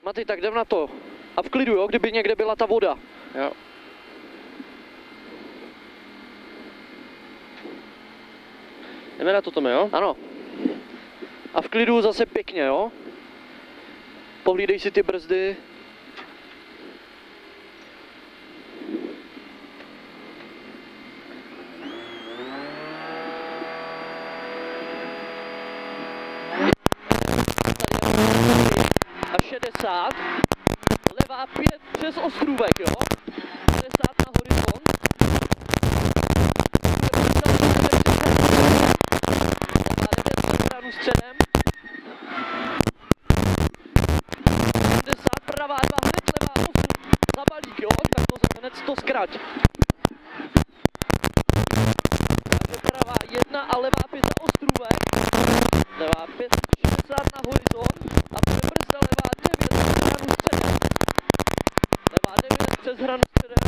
Maty, tak jdem na to. A v klidu, jo, kdyby někde byla ta voda. Jo. Jdeme na to, Tome, jo? Ano. A v klidu zase pěkně, jo. Pohlídej si ty brzdy. A 60. Levá 5 přes ostrůvek, jo. 60 na horizont. Stranu středem. 70, pravá 2, hned levá 8. Za balík, jo, tak to hned to zkrať. Takže pravá 1 a levá 5 za ostrůvek. Levá 5, 60 na horizont. A bude brzda levá 9 přes hranu středem. Levá 9 přes hranu středem.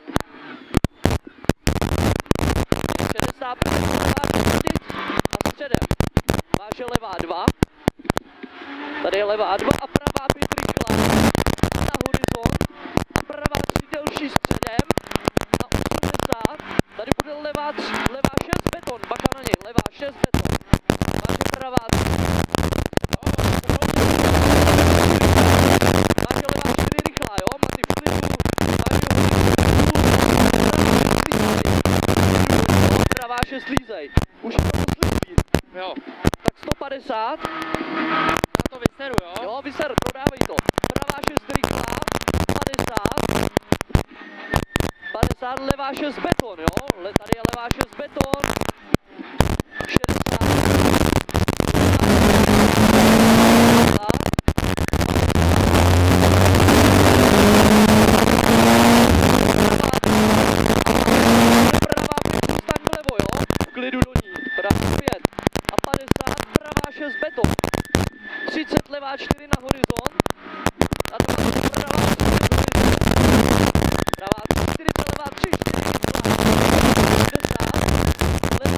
60, pravá 5 a středem. Váže levá 2. Tady je levá 2 a pravá 5 rychlá. Na horizont. Pravá 3 delší středem. Na 80. Tady bude levá 3, levá 6 beton. Bacha na něj. Levá 6 beton. Váže pravá 3. Váže levá 4 rychlá, jo? Maty v klidu. Váže pravá 6 lízej. Už je to slízí. Jo. Tak 150. Na to vyseru, jo? Jo, vyser, dodávej to. Pravá 6 rychlá, 50. 50, levá 6 beton, jo? Tady je levá 6 beton. 60. Pravá 5, zůstaň vlevo, jo? V klidu do ní. Pravá 5. A 50, pravá 6 beton. 30, levá 4 na horizont. A to pravá 4 horizont. Pravá 4, levá 3, 4, 60, levá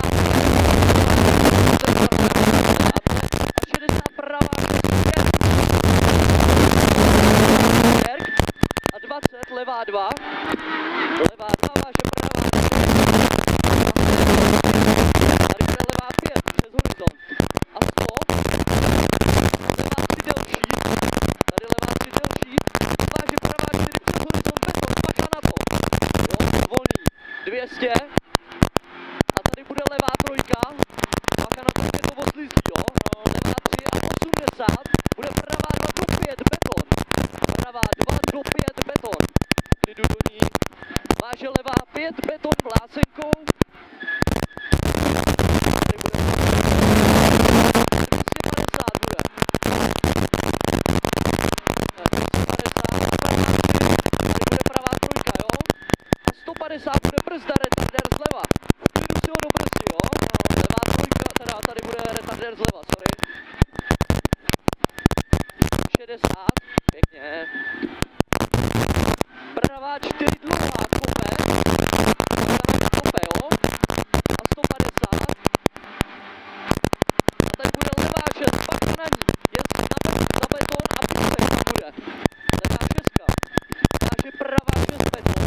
60, pravá 5. A 20, levá 2. Levá 2, váže pravá 4. Tady bude levá 5 přes horizont. A 100. Levá 3 delší. Tady levá 3 delší. Váže pravá 4 přes horizont beton. Bacha na to. Jo, volný. 200. A tady bude levá 3. Bacha na to, je to odslizí, jo. Levá 3 a 80. Bude pravá 2 do 5 beton. Pravá 2 do 5 beton. Jdu do ní. Váže levá 5 beton vlásenkou. Tady bude 250 bude. 250, tady bude pravá 3, jo? A 150 bude brzda, retarder zleva. Jdu si ho do brzdy, jo? Levá 3, teda tady bude retarder zleva, sorry. 60, pěkně. Pravá 4 dlouhá, kope. Kope, jo? A 150. A tady bude levá 6, bacha na ní. Je za beton a 5 tam bude. Levá 6. Takže pravá 6 beton.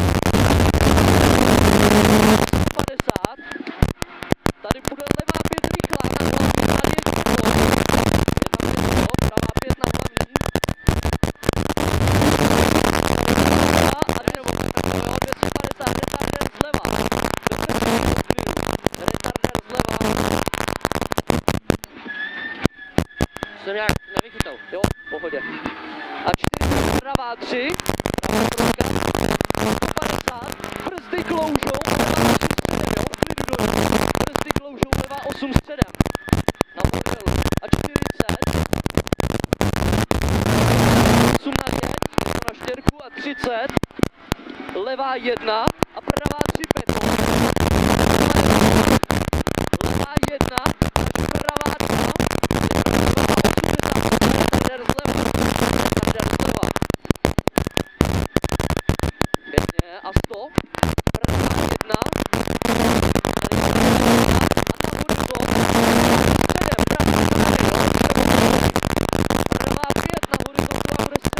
150. Tady bude levá 5 rychlá na hlavní a 1 beton. 1 beton, pravá 5 na hlavní. A 250, retarder zleva. Retarder zleva. Jsem nějak nevychytal. Jo, v pohodě. A 4, pravá 3. Pravá 150. Brzdy kloužou. A levá 8 středem, jo? V klidu do ní. Brzdy kloužou, levá 8 středem. Na modelu. A 40. 8 na 5. Na 4 a 30. Levá 1 a pravá 3 beton. Levá 1, pravá 2. Retarder zleva. Retarder zleva. Pěkně. A 100. Pravá 1. A na horizont. Středem, pravá 5 na horizontu a bude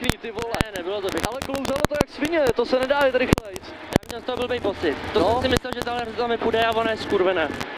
pěkný, ty vole. Ne, nebylo to pěkný. Ale klouzalo to jak svině, to se nedá jet rychlejc. Já měl z toho blbej pocit. To No. jsem si myslel, že tahle tam mi půjde a ona je skurvená.